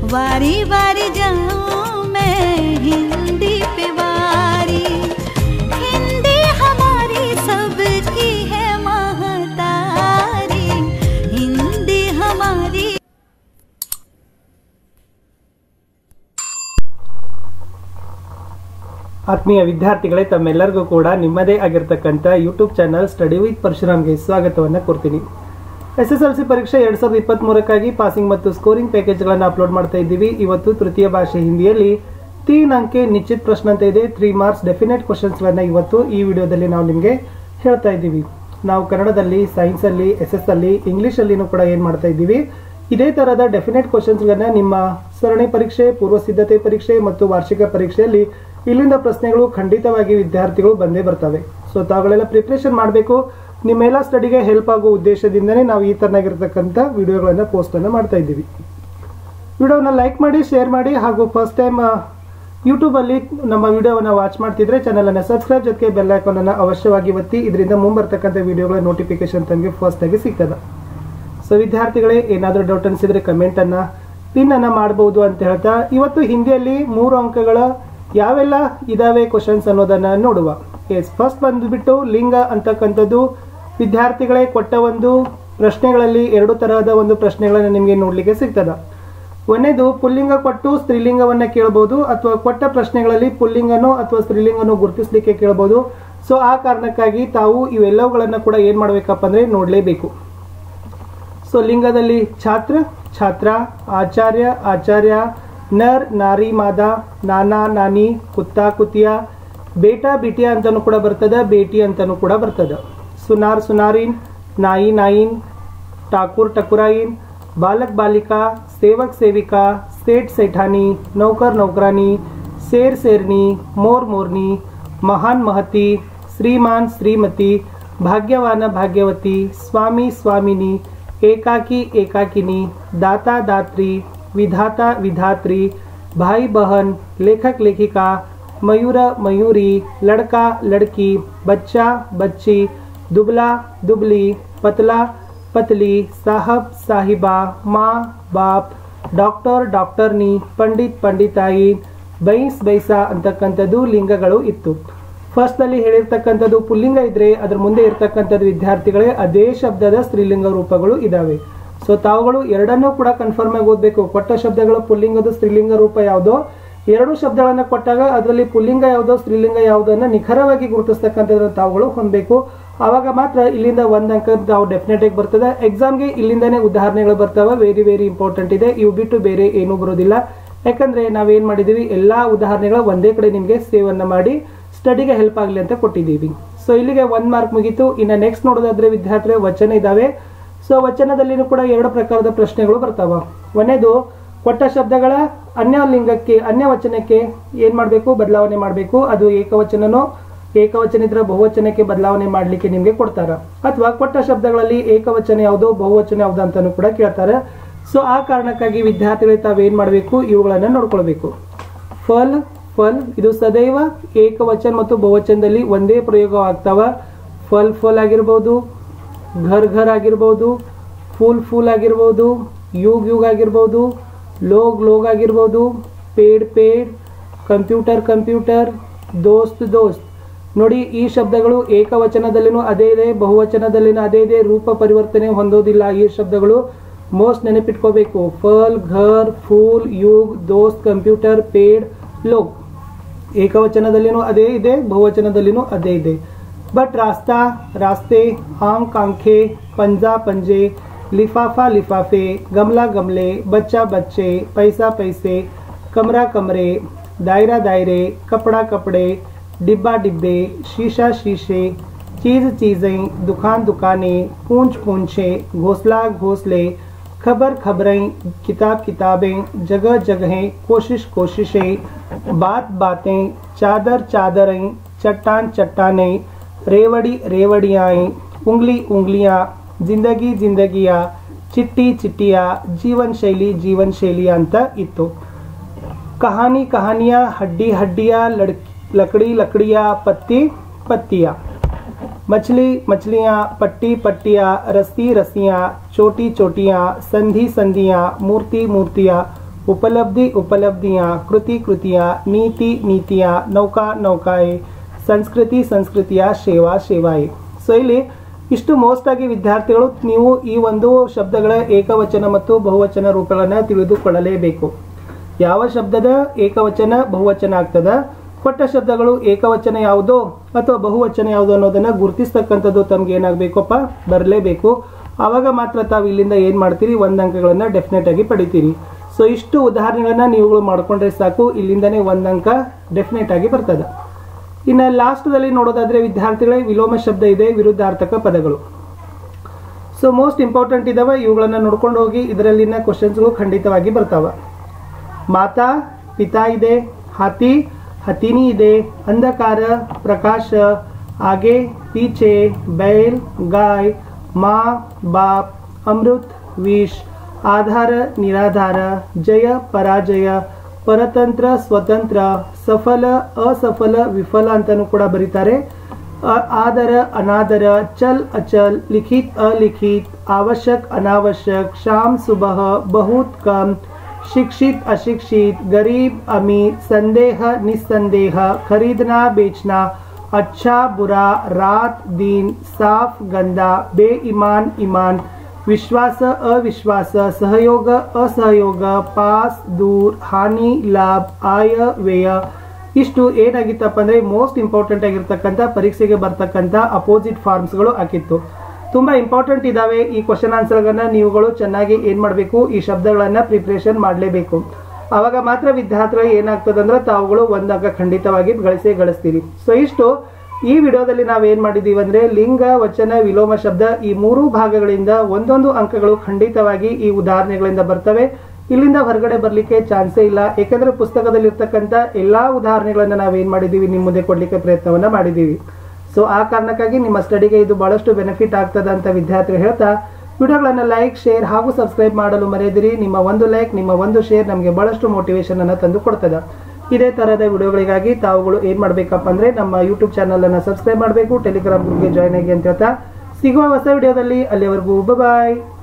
वारी वारी जाऊं मैं हिंदी पे वारी, हिंदी हमारी सबकी है महतारी, हिंदी हमारी। ಆತ್ಮೀಯ ವಿದ್ಯಾರ್ಥಿಗಳೇ, ತಮ್ಮೆಲ್ಲರಿಗೂ ಕೂಡ ನಿಮ್ಮದೇ ಆಗಿರತಕ್ಕಂಥ ಯೂಟ್ಯೂಬ್ ಚಾನಲ್ ಸ್ಟಡಿ ವಿತ್ ಪರಶುರಾಮ್ಗೆ ಸ್ವಾಗತವನ್ನು ಕೊಡ್ತೀನಿ. SSLC ಪರೀಕ್ಷೆ 2023ಕ್ಕಾಗಿ ಪಾಸಿಂಗ್ ಮತ್ತು ಸ್ಕೋರಿಂಗ್ ಪ್ಯಾಕೇಜ್ಗಳನ್ನು ಅಪ್ಲೋಡ್ ಮಾಡ್ತಾ ಇದ್ದೀವಿ. ಇವತ್ತು ತೃತೀಯ ಭಾಷೆ ಹಿಂದಿಯಲ್ಲಿ 3 ಅಂಕೆ ನಿಶ್ಚಿತ ಪ್ರಶ್ನೆ ಅಂತ ಇದೆ. 3 ಮಾರ್ಕ್ಸ್ ಡೆಫಿನೆಟ್ ಕ್ವಶನ್ಸ್ಗಳನ್ನು ಇವತ್ತು ಈ ವಿಡಿಯೋದಲ್ಲಿ ನಾವು ನಿಮಗೆ ಹೇಳ್ತಾ ಇದ್ದೀವಿ. ನಾವು ಕನ್ನಡದಲ್ಲಿ, ಸೈನ್ಸಲ್ಲಿ, SS ಅಲ್ಲಿ, ಇಂಗ್ಲೀಷಲ್ಲಿನೂ ಕೂಡ ಏನು ಮಾಡ್ತಾ ಇದ್ದೀವಿ, ಇದೇ ಥರದ ಡೆಫಿನೆಟ್ ಕ್ವಶನ್ಸ್ಗಳನ್ನು ನಿಮ್ಮ ಸರಣಿ ಪರೀಕ್ಷೆ, ಪೂರ್ವ ಸಿದ್ಧತೆ ಪರೀಕ್ಷೆ ಮತ್ತು ವಾರ್ಷಿಕ ಪರೀಕ್ಷೆಯಲ್ಲಿ ಇಲ್ಲಿಂದ ಪ್ರಶ್ನೆಗಳು ಖಂಡಿತವಾಗಿ ವಿದ್ಯಾರ್ಥಿಗಳು ಬಂದೇ ಬರ್ತವೆ. ಸೊ ತಾವುಗಳೆಲ್ಲ ಪ್ರಿಪ್ರೇಷನ್ ಮಾಡಬೇಕು. ನಿಮ್ಮೆಲ್ಲ ಸ್ಟಡಿಗೆ ಹೆಲ್ಪ್ ಆಗೋ ಉದ್ದೇಶದಿಂದನೇ ನಾವು ಈ ತರನಾಗಿರ್ತಕ್ಕಂಥ ವಿಡಿಯೋಗಳನ್ನು ಪೋಸ್ಟನ್ನು ಮಾಡ್ತಾ ಇದ್ದೀವಿ. ವಿಡಿಯೋನ ಲೈಕ್ ಮಾಡಿ, ಶೇರ್ ಮಾಡಿ, ಹಾಗೂ ಫಸ್ಟ್ ಟೈಮ್ ಯೂಟ್ಯೂಬಲ್ಲಿ ನಮ್ಮ ವಿಡಿಯೋವನ್ನು ವಾಚ್ ಮಾಡ್ತಿದ್ರೆ ಚಾನಲನ್ನು ಸಬ್ಸ್ಕ್ರೈಬ್, ಜೊತೆಗೆ ಬೆಲ್ ಐಕಾನನ್ನು ಅವಶ್ಯವಾಗಿ ಒತ್ತಿ. ಇದರಿಂದ ಮುಂಬರ್ತಕ್ಕಂಥ ವಿಡಿಯೋಗಳ ನೋಟಿಫಿಕೇಶನ್ ತಮಗೆ ಫಸ್ಟ್ ಆಗಿ ಸಿಗ್ತದೆ. ಸೊ ವಿದ್ಯಾರ್ಥಿಗಳೇ, ಏನಾದರೂ ಡೌಟ್ ಅನಿಸಿದ್ರೆ ಕಮೆಂಟನ್ನು ಪಿನ್ನನ್ನು ಮಾಡ್ಬೋದು ಅಂತ ಹೇಳ್ತಾ, ಇವತ್ತು ಹಿಂದಿಯಲ್ಲಿ 3 ಅಂಕಗಳ ಯಾವೆಲ್ಲ ಇದಾವೆ ಕ್ವಶನ್ಸ್ ಅನ್ನೋದನ್ನು ನೋಡುವ. ಫಸ್ಟ್ ಬಂದುಬಿಟ್ಟು ಲಿಂಗ ಅಂತಕ್ಕಂಥದ್ದು. ವಿದ್ಯಾರ್ಥಿಗಳೇ, ಕೊಟ್ಟ ಒಂದು ಪ್ರಶ್ನೆಗಳಲ್ಲಿ 2 ತರಹದ ಒಂದು ಪ್ರಶ್ನೆಗಳನ್ನು ನಿಮಗೆ ನೋಡಲಿಕ್ಕೆ ಸಿಗ್ತದೆ. ಒಂದೇದು ಪುಲ್ಲಿಂಗ ಕೊಟ್ಟು ಸ್ತ್ರೀಲಿಂಗವನ್ನು ಕೇಳಬಹುದು, ಅಥವಾ ಕೊಟ್ಟ ಪ್ರಶ್ನೆಗಳಲ್ಲಿ ಪುಲ್ಲಿಂಗನೋ ಅಥವಾ ಸ್ತ್ರೀಲಿಂಗನೋ ಗುರುತಿಸಲಿಕ್ಕೆ ಕೇಳಬಹುದು. ಸೊ ಆ ಕಾರಣಕ್ಕಾಗಿ ತಾವು ಇವೆಲ್ಲವುಗಳನ್ನು ಕೂಡ ಏನು ಮಾಡಬೇಕಪ್ಪ ಅಂದರೆ ನೋಡಲೇಬೇಕು. ಸೊ ಲಿಂಗದಲ್ಲಿ ಛಾತ್ರ, ಛಾತ್ರ, ಆಚಾರ್ಯ, ಆಚಾರ್ಯ, ನರ್, ನಾರಿ, ಮಾದ, ನಾನಾ, ನಾನಿ, ಕುತ್ತ, ಕುತಿಯ, ಬೇಟಾ, ಬಿಟಿಯಾ ಅಂತಲೂ ಕೂಡ ಬರ್ತದೆ, ಬೇಟಿ ಅಂತಲೂ ಕೂಡ ಬರ್ತದೆ. ಸುನಾರ್, ಸುನಾರಿನ್, ನಾಯಿ, ನಾಯಿನ್, ಠಾಕೂರ್, ಟಕುರಾಯಿನ್, ಬಾಲಕ್, ಬಾಲಿಕಾ, ಸೇವಕ್, ಸೇವಿಕಾ, ಸೇಠ್, ಸೇಠಾನಿ, ನೌಕರ್, ನೌಕರಾನಿ, ಸೇರ್, ಸೇರ್ನಿ, ಮೋರ್, ಮೋರ್ನಿ, ಮಹಾನ್, ಮಹತಿ, ಶ್ರೀಮಾನ್, ಶ್ರೀಮತಿ, ಭಾಗ್ಯವಾನ, ಭಾಗ್ಯವತಿ, ಸ್ವಾಮಿ, ಸ್ವಾಮಿನಿ, ಏಕಾಕಿ, ಏಕಾಕಿನಿ, दाता, दात्री, विधाता, विधात्री, भाई, बहन, लेखक, लेखिका, मयूर, मयूरी, लड़का, लड़की, बच्चा, बच्ची, दुबला, दुबली, पतला, पतली, साहब, साहिबा, माँ, बाप, डॉक्टर, डॉक्टर्नी, पंडित, पंडिताई, ಬೈಸ್, ಬೈಸ ಅಂತಕ್ಕಂಥದ್ದು ಲಿಂಗಗಳು ಇತ್ತು. ಫಸ್ಟ್ ಅಲ್ಲಿ ಹೇಳಿರ್ತಕ್ಕಂಥದ್ದು ಪುಲ್ಲಿಂಗ ಇದ್ರೆ ಅದ್ರ ಮುಂದೆ ಇರ್ತಕ್ಕಂಥದ್ದು ವಿದ್ಯಾರ್ಥಿಗಳೇ ಅದೇ ಶಬ್ದದ ಸ್ತ್ರೀಲಿಂಗ ರೂಪಗಳು ಇದಾವೆ. ಸೊ ತಾವುಗಳು ಎರಡನ್ನೂ ಕೂಡ ಕನ್ಫರ್ಮ್ ಆಗಿ ಓದಬೇಕು. ಕೊಟ್ಟ ಶಬ್ದಗಳ ಪುಲ್ಲಿಂಗದ ಸ್ತ್ರೀಲಿಂಗ ರೂಪ ಯಾವುದೋ, 2 ಶಬ್ದಗಳನ್ನು ಕೊಟ್ಟಾಗ ಅದರಲ್ಲಿ ಪುಲ್ಲಿಂಗ ಯಾವುದೋ ಸ್ತ್ರೀಲಿಂಗ ಯಾವುದನ್ನ ನಿಖರವಾಗಿ ಗುರುತಿಸ್ತಕ್ಕಂಥದ್ದನ್ನು ತಾವುಗಳು ಹೊಂದಬೇಕು. ಆವಾಗ ಮಾತ್ರ ಇಲ್ಲಿಂದ 1 ಅಂಕ ತಾವು ಡೆಫಿನೆಟ್ ಆಗಿ ಬರ್ತದೆ. ಎಕ್ಸಾಮ್ಗೆ ಇಲ್ಲಿಂದಾನೇ ಉದಾಹರಣೆಗಳು ಬರ್ತಾವೆ. ವೆರಿ ವೆರಿ ಇಂಪಾರ್ಟೆಂಟ್ ಇದೆ. ಇವು ಬಿಟ್ಟು ಬೇರೆ ಏನೂ ಬರೋದಿಲ್ಲ. ಯಾಕಂದ್ರೆ ನಾವೇನ್ ಮಾಡಿದೀವಿ, ಎಲ್ಲಾ ಉದಾಹರಣೆಗಳ ಒಂದೇ ಕಡೆ ನಿಮಗೆ ಸೇವ್ ಅನ್ನ ಮಾಡಿ ಸ್ಟಡಿಗೆ ಹೆಲ್ಪ್ ಆಗಲಿ ಅಂತ ಕೊಟ್ಟಿದ್ದೀವಿ. ಸೊ ಇಲ್ಲಿಗೆ 1 ಮಾರ್ಕ್ ಮುಗೀತು. ಇನ್ನು ನೆಕ್ಸ್ಟ್ ನೋಡೋದಾದ್ರೆ ವಿದ್ಯಾರ್ಥಿಗಳ ವಚನ ಇದಾವೆ. ಸೊ ವಚನದಲ್ಲಿನೂ ಕೂಡ 2 ಪ್ರಕಾರದ ಪ್ರಶ್ನೆಗಳು ಬರ್ತಾವ. ಒಂದೇದು ಕೊಟ್ಟ ಶಬ್ದಗಳ ಅನ್ಯಲಿಂಗಕ್ಕೆ, ಅನ್ಯ ವಚನಕ್ಕೆ ಏನ್ ಮಾಡಬೇಕು, ಬದಲಾವಣೆ ಮಾಡಬೇಕು. ಅದು ಏಕವಚನನೋ, ಏಕವಚನ ಇದ್ರೆ ಬಹುವಚನಕ್ಕೆ ಬದಲಾವಣೆ ಮಾಡ್ಲಿಕ್ಕೆ ನಿಮ್ಗೆ ಕೊಡ್ತಾರ. ಅಥವಾ ಕೊಟ್ಟ ಶಬ್ದಗಳಲ್ಲಿ ಏಕವಚನ ಯಾವುದೋ, ಬಹುವಚನ ಯಾವ್ದು ಅಂತಾನು ಕೂಡ ಕೇಳ್ತಾರೆ. ಸೊ ಆ ಕಾರಣಕ್ಕಾಗಿ ವಿದ್ಯಾರ್ಥಿಗಳು ತಾವೇನ್ ಮಾಡಬೇಕು, ಇವುಗಳನ್ನ ನೋಡ್ಕೊಳ್ಬೇಕು. ಫಲ್, ಫಲ್ ಇದು ಸದೈವ ಏಕವಚನ ಮತ್ತು ಬಹುವಚನದಲ್ಲಿ ಒಂದೇ ಪ್ರಯೋಗ ಆಗ್ತಾವ. ಫಲ್, ಫಲ್ ಆಗಿರ್ಬೋದು, ಘರ್, ಘರ್ ಆಗಿರ್ಬೋದು, ಫೂಲ್, ಫೂಲ್ ಆಗಿರ್ಬೋದು, ಯುಗ್, ಯುಗ್ ಆಗಿರ್ಬೋದು, ಲೋಗ್, ಲೋಗ್ ಆಗಿರ್ಬೋದು, ಪೇಡ್, ಪೇಡ್, ಕಂಪ್ಯೂಟರ್, ಕಂಪ್ಯೂಟರ್, ದೋಸ್ತ್, ದೋಸ್ತ್. ನೋಡಿ, ಈ ಶಬ್ದಗಳು ಏಕವಚನದಲ್ಲಿನೂ ಅದೇ ಇದೆ, ಬಹುವಚನದಲ್ಲಿನೂ ಅದೇ ಇದೆ. ರೂಪ ಪರಿವರ್ತನೆ ಹೊಂದೋದಿಲ್ಲ ಈ ಶಬ್ದಗಳು. ಮೋಸ್ಟ್ ನೆನಪಿಟ್ಕೋಬೇಕು. ಫಲ್, ಘರ್, ಫೂಲ್, ಯುಗ್, ದೋಸ್ತ್, ಕಂಪ್ಯೂಟರ್, ಪೇಡ್, ಲೋಗ್. ಏಕವಚನದಲ್ಲಿನೂ ಅದೇ ಇದೆ, ಬಹುವಚನದಲ್ಲಿನೂ ಅದೇ ಇದೆ. बट रास्ता, रास्ते, आंख, आंखें, पंजा, पंजे, लिफाफा, लिफाफे, गमला, गमले, बच्चा, बच्चे, पैसा, पैसे, कमरा, कमरे, दायरा, दायरे, कपड़ा, कपड़े, डिब्बा, डिब्बे, शीशा, शीशे, चीज़, चीज़ें, दुकान, दुकानें, पूंछ, पूंछे, घोंसला, घोंसले, खबर, खबरें, किताब, किताबें, जगह, जगहें, कोशिश, कोशिशें, बात, बातें, चादर, चादरें, चट्टान, चट्टानें, रेवड़ी, रेवड़ियाँ, उंगली, उंगलियाँ, जिंदगी, जिंदगिया, चिट्टी, चिट्टिया, जीवन शैली, जीवन शैलियाँ ಅಂತ ಇತ್ತು. कहानी, कहानियाँ, हड्डी, हड्डियाँ, लकड़ी, लकड़ियाँ, पत्ती, पत्तियाँ, मछली, मछलियाँ, पट्टी, पट्टियाँ, रस्सी, रस्सियाँ, चोटी, चोटियाँ, संधि, संधियाँ, मूर्ति, मूर्तियाँ, उपलब्धि उपलब्धियाँ, कृति कृतियाँ, नीति नीतियाँ, नौका नौकाएं, ಸಂಸ್ಕೃತಿ ಸಂಸ್ಕೃತಿಯ ಸೇವಾ ಸೇವಾಯಿ. ಸೊ ಇಲ್ಲಿ ಇಷ್ಟು ಮೋಸ್ಟ್ ಆಗಿ ವಿದ್ಯಾರ್ಥಿಗಳು ನೀವು ಈ ಒಂದು ಶಬ್ದಗಳ ಏಕವಚನ ಮತ್ತು ಬಹುವಚನ ರೂಪಗಳನ್ನು ತಿಳಿದುಕೊಳ್ಳಲೇಬೇಕು. ಯಾವ ಶಬ್ದದ ಏಕವಚನ ಬಹುವಚನ ಆಗ್ತದ, ಕೊಟ್ಟ ಶಬ್ದಗಳು ಏಕವಚನ ಯಾವುದೋ ಅಥವಾ ಬಹುವಚನ ಯಾವುದೋ ಅನ್ನೋದನ್ನ ಗುರುತಿಸ್ತಕ್ಕಂಥದ್ದು ತಮ್ಗೆ ಏನಾಗಬೇಕಪ್ಪ ಬರಲೇಬೇಕು. ಆವಾಗ ಮಾತ್ರ ತಾವು ಇಲ್ಲಿಂದ ಏನು ಮಾಡ್ತೀರಿ, 1 ಅಂಕಗಳನ್ನು ಡೆಫಿನೆಟ್ ಆಗಿ ಪಡಿತೀರಿ. ಸೊ ಇಷ್ಟು ಉದಾಹರಣೆಗಳನ್ನ ನೀವುಗಳು ಮಾಡ್ಕೊಂಡ್ರೆ ಸಾಕು, ಇಲ್ಲಿಂದನೇ 1 ಅಂಕ ಡೆಫಿನೆಟ್ ಆಗಿ ಬರ್ತದೆ. ಇನ್ನು ಲಾಸ್ಟ್ದಲ್ಲಿ ನೋಡೋದಾದ್ರೆ ವಿದ್ಯಾರ್ಥಿಗಳೇ ವಿಲೋಮ ಶಬ್ದ ಇದೆ, ವಿರುದ್ಧಾರ್ಥಕ ಪದಗಳು. ಸೊ ಮೋಸ್ಟ್ ಇಂಪಾರ್ಟೆಂಟ್ ಇದಾವೆ, ಇವುಗಳನ್ನ ನೋಡ್ಕೊಂಡು ಹೋಗಿ. ಇದರಲ್ಲಿನ ಕ್ವಶನ್ಸ್ಗಳು ಖಂಡಿತವಾಗಿ ಬರ್ತಾವ. ಮಾತಾ ಪಿತಾ ಇದೆ, ಹಾತಿ ಹತಿನಿ ಇದೆ, ಅಂಧಕಾರ ಪ್ರಕಾಶ, ಆಗೆ ಪೀछे, बैल गाय, माँ बाप, अमृत विष, आधार निराधार, जय पराजय, ಪರತಂತ್ರ ಸ್ವತಂತ್ರ, ಸಫಲ ಅಸಫಲ ವಿಫಲ ಅಂತಾನೂ ಕೂಡ ಬರೀತಾರೆ. ಆದರ ಅನಾದರ, ಚಲ್ ಅಚಲ್, ಲಿಖಿತ್ ಅಲಿಖಿತ್, आवश्यक अनावश्यक, शाम सुबह, बहुत कम, शिक्षित अशिक्षित, गरीब अमीर, संदेह निस्संदेह, खरीदना बेचना, अच्छा बुरा, रात दिन, साफ गंदा, बेईमान ईमान, विश्वास अविश्वास, सहयोग असहयोग, पास दूर, हानि लाभ, आय व्यय. ಇಷ್ಟು ಏನಾಗಿತ್ತಪ್ಪ ಅಂದರೆ ಮೋಸ್ಟ್ ಇಂಪಾರ್ಟೆಂಟ್ ಆಗಿರ್ತಕ್ಕಂಥ ಪರೀಕ್ಷೆಗೆ ಬರ್ತಕ್ಕಂಥ ಅಪೋಸಿಟ್ ಫಾರ್ಮ್ಸ್ಗಳು ಆಗಿತ್ತು. ತುಂಬ ಇಂಪಾರ್ಟೆಂಟ್ ಇದ್ದಾವೆ. ಈ ಕ್ವಶನ್ ಆನ್ಸರ್ಗಳನ್ನ ನೀವುಗಳು ಚೆನ್ನಾಗಿ ಏನು ಮಾಡಬೇಕು, ಈ ಶಬ್ದಗಳನ್ನು ಪ್ರಿಪ್ರೇಷನ್ ಮಾಡಲೇಬೇಕು. ಆವಾಗ ಮಾತ್ರ ವಿದ್ಯಾರ್ಥಿಗಳು ಏನಾಗ್ತದಂದ್ರೆ ತಾವುಗಳು 1 ಅಂಕ ಖಂಡಿತವಾಗಿ ಗಳಿಸ್ತೀರಿ. ಸೊ ಇಷ್ಟು ಈ ವಿಡಿಯೋದಲ್ಲಿ ನಾವೇನು ಮಾಡಿದ್ದೀವಿ ಅಂದರೆ ಲಿಂಗ ವಚನ ವಿಲೋಮ ಶಬ್ದ ಈ 3 ಭಾಗಗಳಿಂದ 1 ಅಂಕಗಳು ಖಂಡಿತವಾಗಿ ಈ ಉದಾಹರಣೆಗಳಿಂದ ಬರ್ತವೆ. ಇಲ್ಲಿಂದ ಹೊರಗಡೆ ಬರಲಿಕ್ಕೆ ಚಾನ್ಸೇ ಇಲ್ಲ. ಏಕೆಂದರೆ ಪುಸ್ತಕದಲ್ಲಿರ್ತಕ್ಕಂಥ ಎಲ್ಲ ಉದಾಹರಣೆಗಳನ್ನು ನಾವೇನು ಮಾಡಿದ್ದೀವಿ, ನಿಮ್ಮ ಮುಂದೆ ಕೊಡಲಿಕ್ಕೆ ಪ್ರಯತ್ನವನ್ನು ಮಾಡಿದ್ದೀವಿ. ಸೊ ಆ ಕಾರಣಕ್ಕಾಗಿ ನಿಮ್ಮ ಸ್ಟಡಿಗೆ ಇದು ಬಹಳಷ್ಟು ಬೆನಿಫಿಟ್ ಆಗ್ತದೆ ಅಂತ ವಿದ್ಯಾರ್ಥಿಗಳು ಹೇಳ್ತಾ, ವಿಡಿಯೋಗಳನ್ನು ಲೈಕ್ ಶೇರ್ ಹಾಗೂ ಸಬ್ಸ್ಕ್ರೈಬ್ ಮಾಡಲು ಮರೆಯದಿರಿ. ನಿಮ್ಮ 1 ಲೈಕ್ ನಿಮ್ಮ 1 ಶೇರ್ ನಮಗೆ ಬಹಳಷ್ಟು ಮೋಟಿವೇಶನ್ ಅನ್ನು ತಂದು ಕೊಡ್ತದೆ. ಇದೇ ಥರದ ವಿಡಿಯೋಗಳಿಗಾಗಿ ತಾವುಗಳು ಏನು ಮಾಡಬೇಕಪ್ಪ ಅಂದರೆ ನಮ್ಮ ಯೂಟ್ಯೂಬ್ ಚಾನಲನ್ನು ಸಬ್ಸ್ಕ್ರೈಬ್ ಮಾಡಬೇಕು, ಟೆಲಿಗ್ರಾಮ್ ಗ್ರೂಪ್ಗೆ ಜಾಯ್ನ್ ಆಗಿ ಅಂತ ಹೇಳ್ತಾ ಸಿಗುವ ಹೊಸ ವಿಡಿಯೋದಲ್ಲಿ. ಅಲ್ಲಿವರೆಗೂ ಬಾಯ್.